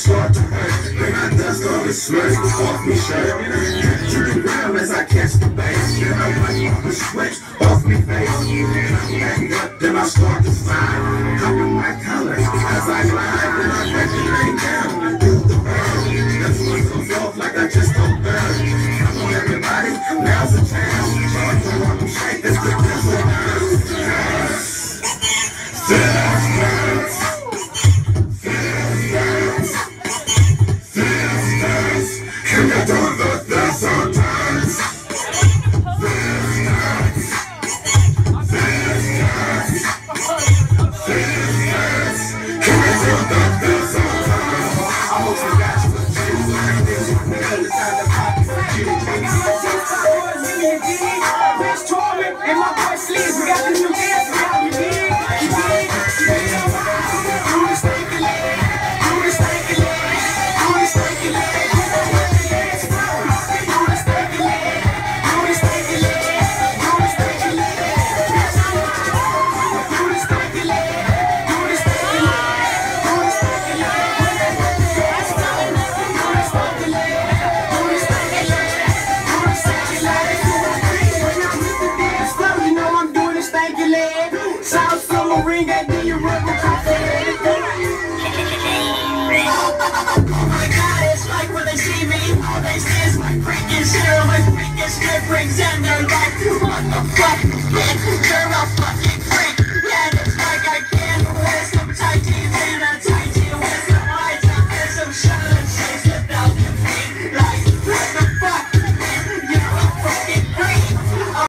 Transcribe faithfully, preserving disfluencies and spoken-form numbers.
start to hurt. Then I dust all the smirk off me shirt. Turn around as I catch the bass. Then I wipe all the sweat off me face. Then I back up, then I start to slide. Cover my collar as I glide. Then I back the lay down and do the burn. That's what comes off like I just don't burn. Come on everybody, now's the time. Start to rock and shake, that's the best of us. Can you do the dance sometimes? This dance, this dance, this dance. Can you do the dance sometimes? I hope you got you a juice like this. Because it's time to pop it for you. Bitch torment and my boy sleeves. We got the new dance. We got the dig. You dig? You dig? Do the stanky leg. Do the stanky leg. Do the stanky leg. South Summer ring, that do you run the coffee? Oh my God, it's like when they see me, all they see is my freaking shit, my freaking shit brings in their life. What the fuck, bitch? Girl,